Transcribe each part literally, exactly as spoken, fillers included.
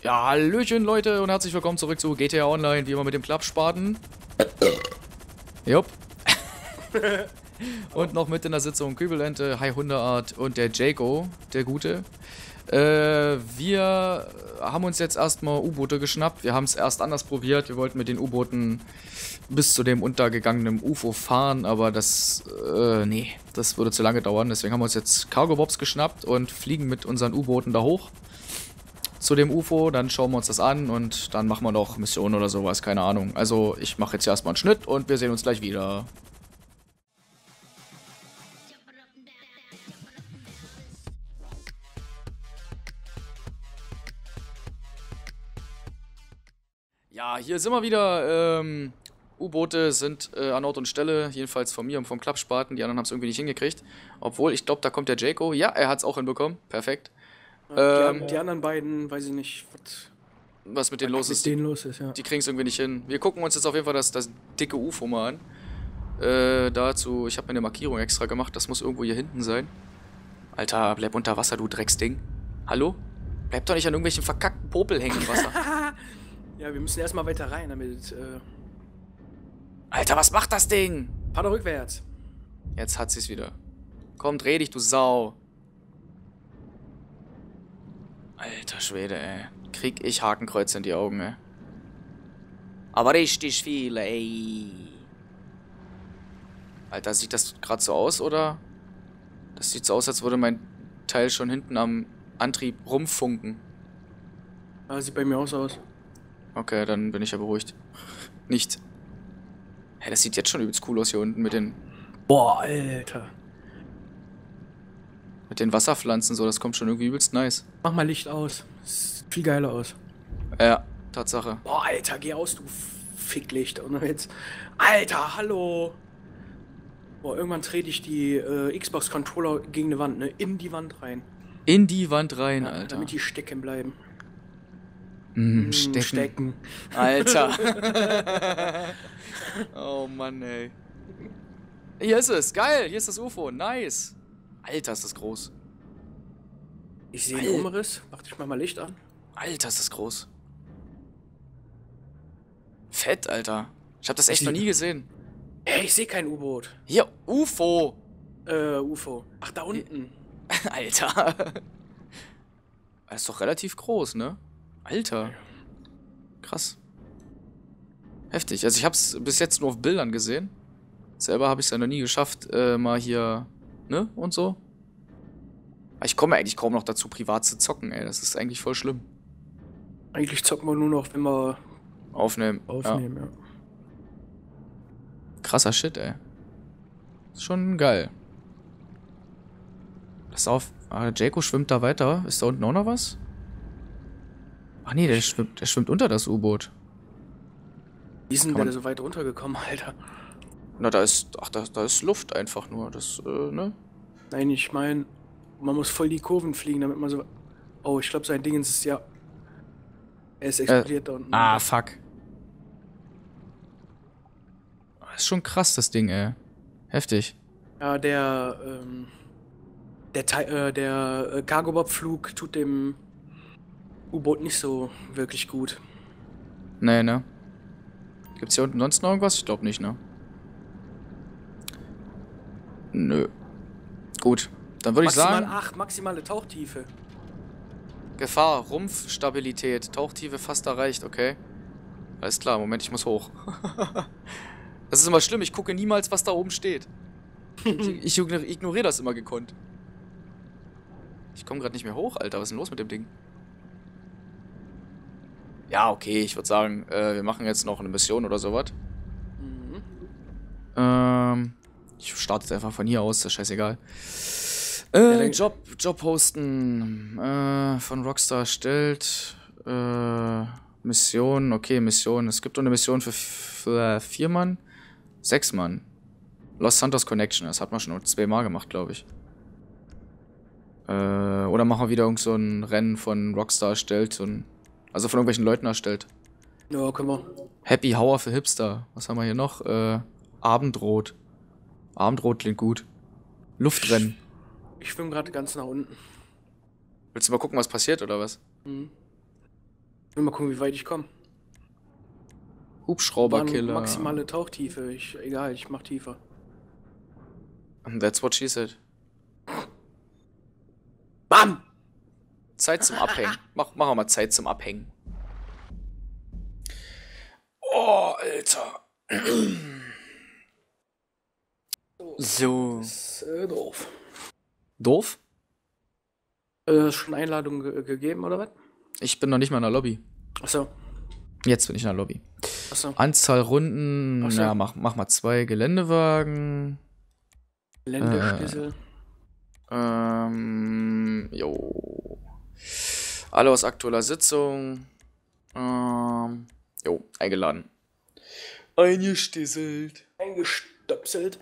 Ja, hallöchen Leute und herzlich willkommen zurück zu G T A Online, wie immer mit dem Klappspaten. Jupp. Und noch mit in der Sitzung Kübelente, Hi Hundeart und der Jago, der Gute. Äh, wir haben uns jetzt erstmal U-Boote geschnappt. Wir haben es erst anders probiert. Wir wollten mit den U-Booten bis zu dem untergegangenen U F O fahren, aber das, äh, nee, das würde zu lange dauern. Deswegen haben wir uns jetzt Cargo-Bobs geschnappt und fliegen mit unseren U-Booten da hoch zu dem U F O. Dann schauen wir uns das an und dann machen wir noch Missionen oder sowas, keine Ahnung. Also ich mache jetzt erstmal einen Schnitt und wir sehen uns gleich wieder. Ja, hier sind wir wieder. Ähm, U-Boote sind äh, an Ort und Stelle, jedenfalls von mir und vom Klappspaten. Die anderen haben es irgendwie nicht hingekriegt. Obwohl, ich glaube, da kommt der Jaco. Ja, er hat es auch hinbekommen. Perfekt. Ja, Ähm, die, die anderen beiden, weiß ich nicht, was, was mit denen los mit ist. denen los ist, ja. Die kriegen es irgendwie nicht hin. Wir gucken uns jetzt auf jeden Fall das, das dicke U F O mal an. Äh, dazu, ich habe mir eine Markierung extra gemacht. Das muss irgendwo hier hinten sein. Alter, bleib unter Wasser, du Drecksding. Hallo? Bleib doch nicht an irgendwelchen verkackten Popel hängen im Wasser. Ja, wir müssen erstmal weiter rein, damit, äh... Alter, was macht das Ding? Fahr doch rückwärts. Jetzt hat sie's wieder. Komm, dreh dich, du Sau. Alter Schwede, ey. Krieg ich Hakenkreuze in die Augen, ey. Aber richtig viele, ey. Alter, sieht das gerade so aus, oder? Das sieht so aus, als würde mein Teil schon hinten am Antrieb rumfunken. Ja, sieht bei mir auch so aus. Okay, dann bin ich ja beruhigt. Nicht. Hä, das sieht jetzt schon übelst cool aus hier unten mit den... Boah, Alter. Mit den Wasserpflanzen so, das kommt schon irgendwie übelst nice. Mach mal Licht aus. Das sieht viel geiler aus. Ja, Tatsache. Boah, Alter, geh aus, du Ficklicht. Und jetzt... Alter, hallo! Boah, irgendwann trete ich die äh, Xbox-Controller gegen eine Wand, ne? In die Wand rein. In die Wand rein, Ja, Alter. damit die stecken bleiben. Mm, Mm, stecken. stecken. Alter. Oh Mann, ey. Hier ist es. Geil. Hier ist das U F O. Nice. Alter, ist das groß. Ich sehe einen Umriss. Mach dich mal mal Licht an. Alter, ist das groß. Fett, Alter. Ich habe das echt noch nie gesehen. Hey, ich sehe kein U-Boot. Hier, U F O. Äh, U F O. Ach, da unten. Alter. Das ist doch relativ groß, ne? Alter. Krass. Heftig. Also ich habe es bis jetzt nur auf Bildern gesehen. Selber habe ich es ja noch nie geschafft, äh, mal hier, ne? Und so. Aber ich komme eigentlich kaum noch dazu, privat zu zocken, ey. Das ist eigentlich voll schlimm. Eigentlich zocken wir nur noch, wenn wir Aufnehmen. aufnehmen, ja. Ja. Krasser Shit, ey. Ist schon geil. Pass auf. Ah, der Jaco schwimmt da weiter. Ist da unten auch noch was? Ach nee, der schwimmt, der schwimmt unter das U-Boot. Wie ist denn Kann der man- so weit runtergekommen, Alter? Na, da ist. Ach, da, da ist Luft einfach nur. Das, äh, ne? Nein, ich meine, man muss voll die Kurven fliegen, damit man so... Oh, ich glaube, sein Dingens ist ja... Er ist explodiert da unten. Ah, fuck. Das ist schon krass, das Ding, ey. Heftig. Ja, der, ähm... Der, Te äh, der äh, Cargo-Bob-Flug tut dem U-Boot nicht so wirklich gut. Nee, ne? Gibt's hier unten sonst noch irgendwas? Ich glaube nicht, ne? Nö. Gut. Dann würde ich Maximal sagen... acht, maximale Tauchtiefe. Gefahr, Rumpfstabilität, Tauchtiefe fast erreicht, okay. Alles klar, Moment, ich muss hoch. Das ist immer schlimm, ich gucke niemals, was da oben steht. Ich, ich ignoriere das immer gekonnt. Ich komme gerade nicht mehr hoch, Alter. Was ist denn los mit dem Ding? Ja, okay, ich würde sagen, äh, wir machen jetzt noch eine Mission oder sowas. Mhm. Ähm, ich starte jetzt einfach von hier aus, das ist scheißegal. Äh, Job, Job hosten, äh, von Rockstar erstellt, äh, Mission, okay, Mission. Es gibt eine Mission für, für vier Mann, sechs Mann. Los Santos Connection, das hat man schon zweimal gemacht, glaube ich. Äh, oder machen wir wieder irgend so ein Rennen von Rockstar erstellt, so ein, also von irgendwelchen Leuten erstellt. Ja, können wir. Happy Hour für Hipster. Was haben wir hier noch? Äh, Abendrot. Abendrot klingt gut. Luftrennen. Ich schwimme gerade ganz nach unten. Willst du mal gucken, was passiert, oder was? Mhm. Ich will mal gucken, wie weit ich komme. Hubschrauberkiller. Maximale Tauchtiefe. Ich, egal, ich mach tiefer. That's what she said. Bam! Zeit zum Abhängen. Mach, machen wir mal Zeit zum Abhängen. Oh, Alter. So. Das ist äh, doof. Doof? Äh, schon Einladung ge gegeben, oder was? Ich bin noch nicht mal in der Lobby. Achso. Jetzt bin ich in der Lobby. Achso. Anzahl Runden. Ach so. Ja, mach, mach mal zwei Geländewagen. Ländestissel. Äh, ähm. Jo. Alle aus aktueller Sitzung. Ähm. Jo, eingeladen. Eingestisselt. Eingestöpselt.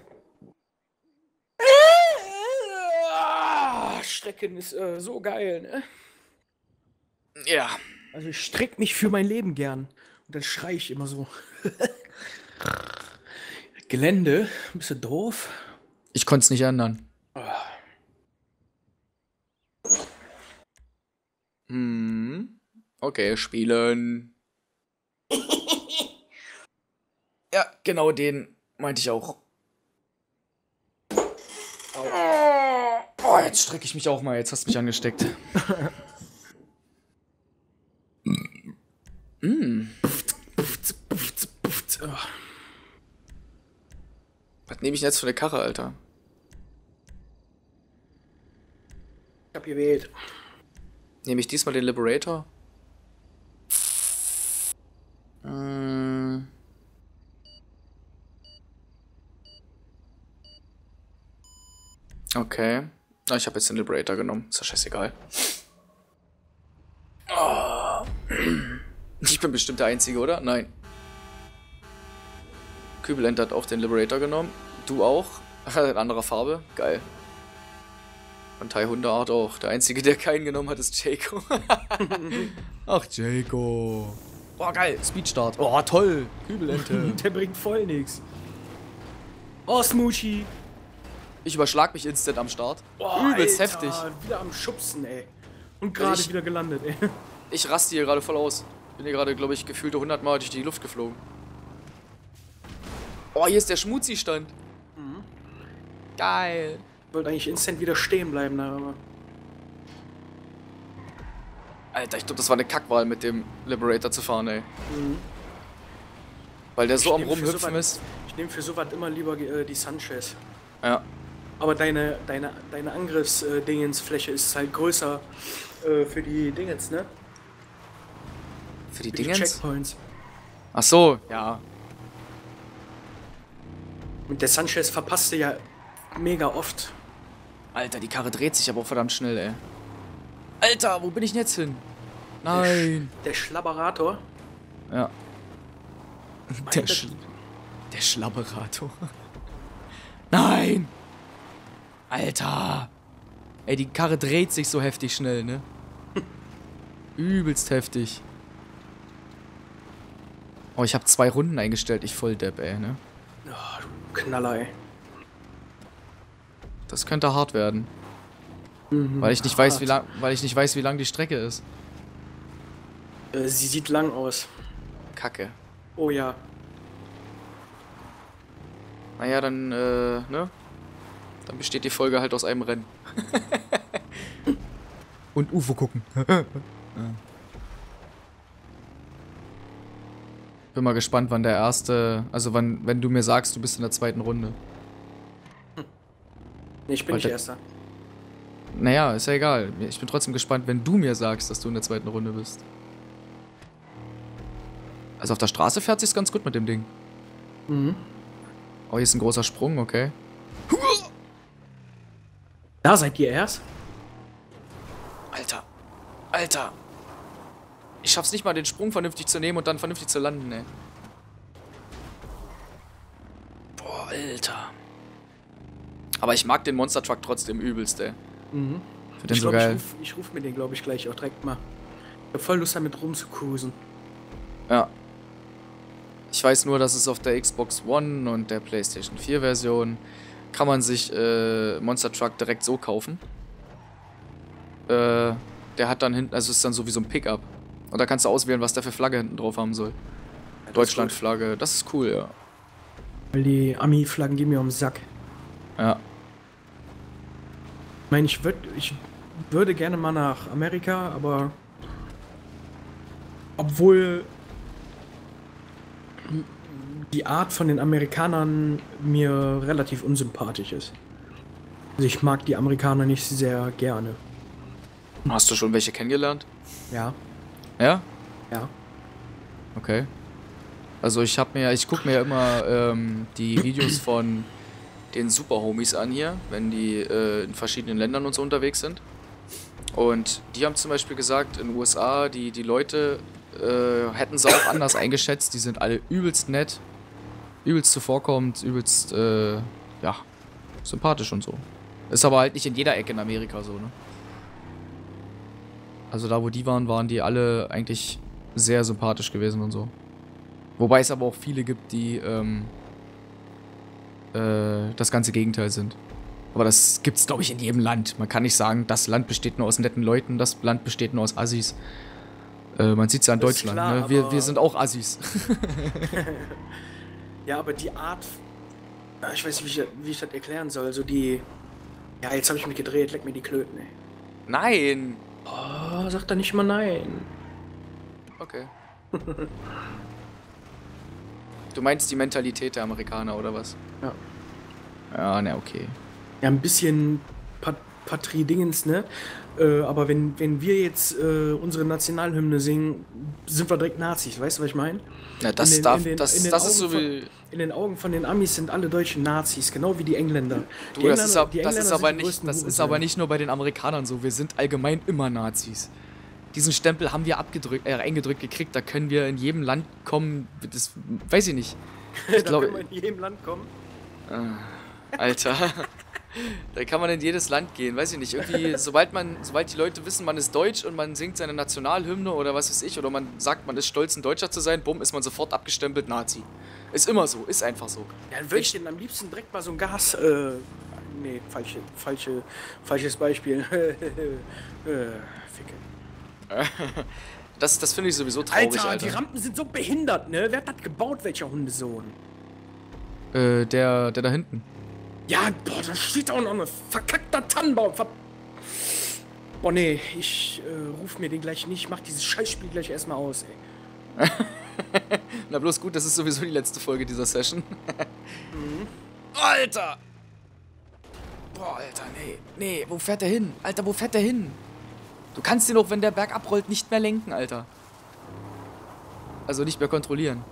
Ah, Strecken ist äh, so geil, ne? Ja. Also ich streck mich für mein Leben gern. Und dann schrei ich immer so. Gelände? Bist du doof? Ich konnte es nicht ändern. Hm. Okay, spielen. Ja, genau den meinte ich auch. Oh, jetzt strecke ich mich auch mal. Jetzt hast du mich angesteckt. mm. Was nehme ich denn jetzt für eine Karre, Alter? Ich hab gewählt. Nehme ich diesmal den Liberator? Mm. Okay. Ah, ich habe jetzt den Liberator genommen. Ist ja scheißegal. Oh. Ich bin bestimmt der Einzige, oder? Nein. Kübelend hat auch den Liberator genommen. Du auch? In anderer Farbe. Geil. Und Thai Hundeart auch. Der Einzige, der keinen genommen hat, ist Jaco. Ach, Jaco. Boah, geil. Speedstart. Oh, toll. Kübelente. Der bringt voll nix. Oh, Smoochie. Ich überschlag mich instant am Start. Oh, Übelst Alter, heftig. Wieder am Schubsen, ey. Und gerade Ich- wieder gelandet, ey. Ich raste hier gerade voll aus. Bin hier gerade, glaube ich, gefühlte hundert Mal durch die Luft geflogen. Oh, hier ist der Schmuzi-Stand. Mhm. Geil. Ich wollte eigentlich instant wieder stehen bleiben, da, aber. Alter, ich glaube, das war eine Kackwahl, mit dem Liberator zu fahren, ey. Mhm. Weil der Ich so am nehm für Rumhüpfen sowas- ist. Ich nehme für sowas immer lieber äh, die Sanchez. Ja. Aber deine, deine, deine Angriffsdingensfläche ist halt größer äh, für die Dingens, ne? Für die Für die Dingens? Checkpoints. Ach so, ja. Mit der Sanchez verpasst du ja mega oft. Alter, die Karre dreht sich aber auch verdammt schnell, ey. Alter, wo bin ich denn jetzt hin? Nein. Der Schlabberator. Ja. Der, Alter, Sch der Schlabberator. Nein! Alter! Ey, die Karre dreht sich so heftig schnell, ne? Übelst heftig. Oh, ich habe zwei Runden eingestellt, ich voll Depp, ey, ne? Oh, du Knaller, ey. Das könnte hart werden. Mhm, Weil ich nicht weiß, wie lang, weil ich nicht weiß, wie lang die Strecke ist. Äh, sie sieht lang aus. Kacke. Oh ja. Naja, dann, äh, ne? Dann besteht die Folge halt aus einem Rennen. Und U F O gucken. Ja. Bin mal gespannt, wann der erste, also wann, wenn du mir sagst, du bist in der zweiten Runde. Nee, ich bin nicht Alter. Erster. Naja, ist ja egal. Ich bin trotzdem gespannt, wenn du mir sagst, dass du in der zweiten Runde bist. Also auf der Straße fährt sich's ganz gut mit dem Ding. Mhm. Oh, hier ist ein großer Sprung, okay. Da seid ihr erst? Alter. Alter. Ich schaff's nicht mal, den Sprung vernünftig zu nehmen und dann vernünftig zu landen, ey. Boah, Alter. Aber ich mag den Monster Truck trotzdem übelst, ey. Mhm. Find den Ich so glaube, ich geil. ruf, ich ruf mir den, glaube ich, gleich auch direkt mal. Ich hab voll Lust damit rumzucruisen. Ja. Ich weiß nur, dass es auf der Xbox One und der PlayStation vier Version kann man sich äh, Monster Truck direkt so kaufen. Äh, der hat dann hinten, also ist dann so wie so ein Pickup. Und da kannst du auswählen, was der für Flagge hinten drauf haben soll. Ja, Deutschland-Flagge, das ist cool, ja. Weil die Ami-Flaggen gehen mir um den Sack. Ja. Ich meine, ich, würd, ich würde gerne mal nach Amerika, aber obwohl die Art von den Amerikanern mir relativ unsympathisch ist. Also ich mag die Amerikaner nicht sehr gerne. Hast du schon welche kennengelernt? Ja. Ja? Ja. Okay. Also ich hab mir, ich guck mir ja immer ähm, die Videos von den Super-Homies an hier, wenn die äh, in verschiedenen Ländern und so unterwegs sind. Und die haben zum Beispiel gesagt, in den U S A, die, die Leute äh, hätten sie auch anders eingeschätzt. Die sind alle übelst nett, übelst zuvorkommend, übelst, äh, ja, sympathisch und so. Ist aber halt nicht in jeder Ecke in Amerika so, ne? Also da, wo die waren, waren die alle eigentlich sehr sympathisch gewesen und so. Wobei es aber auch viele gibt, die, ähm, äh, das ganze Gegenteil sind. Aber das gibt's, glaube ich, in jedem Land. Man kann nicht sagen, das Land besteht nur aus netten Leuten, das Land besteht nur aus Assis. Äh, man sieht's ja in Das ist Deutschland, klar, ne? Wir, aber- wir sind auch Assis. Ja, aber die Art. Ja, ich weiß nicht, wie ich, wie ich das erklären soll. Also die. Ja, jetzt habe ich mich gedreht, leck mir die Klöten, ey. Nein! Oh, sag da nicht mal nein. Okay. Du meinst die Mentalität der Amerikaner, oder was? Ja. Ja, ne, okay. Ja, ein bisschen Pat Patrie-Dingens, ne? Äh, aber wenn, wenn wir jetzt äh, unsere Nationalhymne singen, sind wir direkt Nazis, weißt du, was ich meine? Ja, das In den- darf, in den- das, in den das ist so Augen wie... In den Augen von den Amis sind alle Deutschen Nazis, genau wie die Engländer. Du, die das Engländer, ist, ab, die das Engländer ist sind aber die nicht, größten das ist Hurensöhne. aber nicht nur bei den Amerikanern so. Wir sind allgemein immer Nazis. Diesen Stempel haben wir abgedrückt, äh, eingedrückt gekriegt. Da können wir in jedem Land kommen. Das weiß ich nicht. Ich da glaube, können wir in jedem Land kommen. Alter. Da kann man in jedes Land gehen, weiß ich nicht. Irgendwie, sobald man, sobald die Leute wissen, man ist deutsch und man singt seine Nationalhymne oder was weiß ich, oder man sagt, man ist stolz, ein Deutscher zu sein, bumm, ist man sofort abgestempelt Nazi. Ist immer so, ist einfach so. Ja, dann würde ich denen am liebsten direkt mal so ein Gas. Äh, nee, falsche, falsche, falsches Beispiel. äh, Ficke. Das, das finde ich sowieso traurig, Alter, Alter. die Rampen sind so behindert, ne? Wer hat das gebaut, welcher Hundesohn? Äh, der, der da hinten. Ja, boah, da steht auch noch ein verkackter Tannenbaum. Ver boah, nee, ich äh, ruf mir den gleich nicht. Mach dieses Scheißspiel gleich erstmal aus, ey. Na bloß gut, das ist sowieso die letzte Folge dieser Session. Mhm. Alter! Boah, Alter, nee, nee, wo fährt der hin? Alter, wo fährt der hin? Du kannst den doch, wenn der Berg abrollt, nicht mehr lenken, Alter. Also nicht mehr kontrollieren.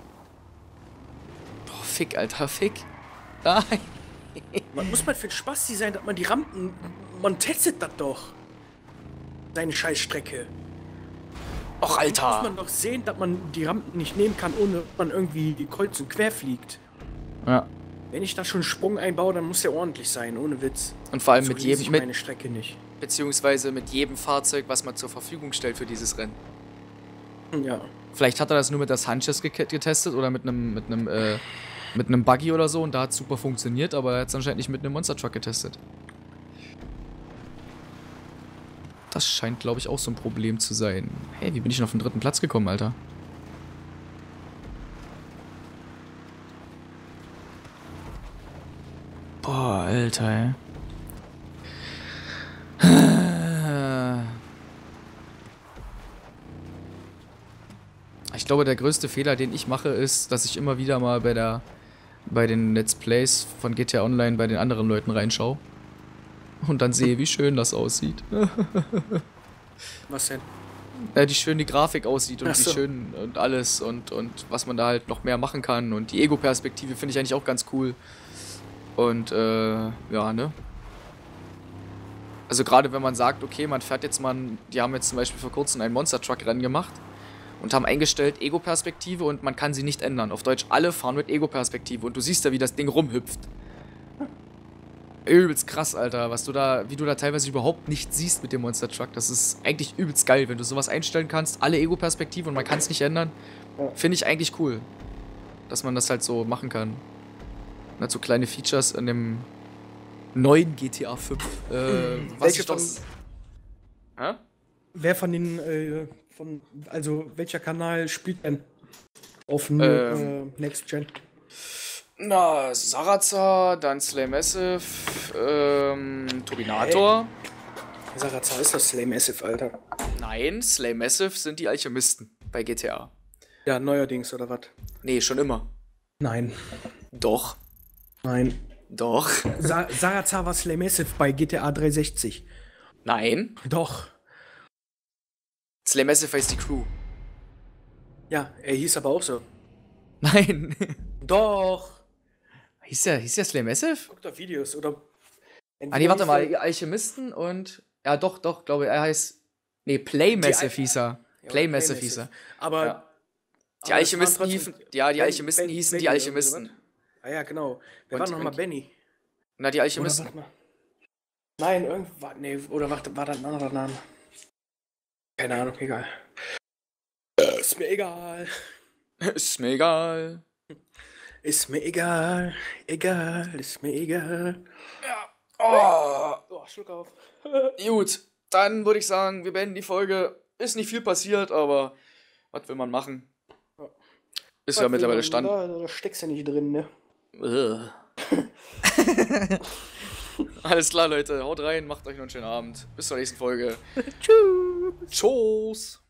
Boah, fick, Alter, fick. Nein. Man muss mal für Spaß sein, dass man die Rampen. Man testet das doch. Seine Scheißstrecke. Och, Muss Alter. man doch sehen, dass man die Rampen nicht nehmen kann, ohne dass man irgendwie kreuz und quer fliegt. Ja. Wenn ich da schon einen Sprung einbaue, dann muss der ordentlich sein, ohne Witz. Und vor allem So mit lese jedem, ich mit, meine Strecke nicht. beziehungsweise mit jedem Fahrzeug, was man zur Verfügung stellt für dieses Rennen. Ja. Vielleicht hat er das nur mit der Sanchez ge getestet oder mit einem mit einem äh, mit einem Buggy oder so und da hat es super funktioniert, aber er hat es anscheinend nicht mit einem Monster Truck getestet. Das scheint, glaube ich, auch so ein Problem zu sein. Hey, wie bin ich denn auf den dritten Platz gekommen, Alter? Boah, Alter, ey. Ich glaube, der größte Fehler, den ich mache, ist, dass ich immer wieder mal bei der bei den Let's Plays von G T A Online bei den anderen Leuten reinschaue und dann sehe, wie schön das aussieht. Was denn? Ja, wie schön die Grafik aussieht und Ach wie so. schön und alles und, und was man da halt noch mehr machen kann. Und die Ego-Perspektive finde ich eigentlich auch ganz cool. Und äh, ja, ne? Also gerade wenn man sagt, okay, man fährt jetzt mal, ein- die haben jetzt zum Beispiel vor kurzem ein Monster-Truck-Rennen gemacht und haben eingestellt Ego-Perspektive und man kann sie nicht ändern. Auf Deutsch, alle fahren mit Ego-Perspektive und du siehst ja, wie das Ding rumhüpft. Übelst krass, Alter, was du da, wie du da teilweise überhaupt nicht siehst mit dem Monster Truck. Das ist eigentlich übelst geil, wenn du sowas einstellen kannst, alle Ego-Perspektive und man kann es nicht ändern. Finde ich eigentlich cool, dass man das halt so machen kann. Und halt so kleine Features in dem neuen G T A fünf. Äh, was Welche ich doch... von- Hä? Wer von den, äh, von, also welcher Kanal spielt denn auf ähm, äh, Next Gen? Na, Sarazar, dann Slay Massive, ähm, Turbinator. Hey. Sarazar ist das Slay Massive, Alter. Nein, Slay Massive sind die Alchemisten bei G T A. Ja, neuerdings, oder was? Nee, schon immer. Nein. Doch. Nein. Doch. Sa Sarazar war Slay Massive bei G T A dreihundertsechzig. Nein. Doch. Slay Massive heißt die Crew. Ja, er hieß aber auch so. Nein. Doch. Hieß der, hieß der Slay Massive? Guck doch Videos, oder? Ah, nee, warte mal, die Alchemisten und. Ja, doch, doch, glaube ich, er heißt. Nee, Play Massive hieß er. Ja, Play Massive hieß er. Aber. Ja. Die aber Alchemisten hießen. Ja, die Ben- Alchemisten Ben- hießen Benny die Alchemisten. oder was? Ah ja, genau. Wer Und- war nochmal und- Benny? Na, die Oder Alchemisten. warte mal. Nein, irgendwas. Nee, oder warte, war das ein anderer Name? Keine Ahnung, egal. Äh, Ist mir egal. Ist mir egal. Ist mir egal. Egal, ist mir egal. Oh, Oh, Schluck auf. gut, dann würde ich sagen, wir beenden die Folge. Ist nicht viel passiert, aber was will man machen? Ist ja mittlerweile Stand. Da, da steckst du nicht drin, ne? Ugh. Alles klar, Leute. Haut rein, macht euch noch einen schönen Abend. Bis zur nächsten Folge. Tschüss. Tschüss.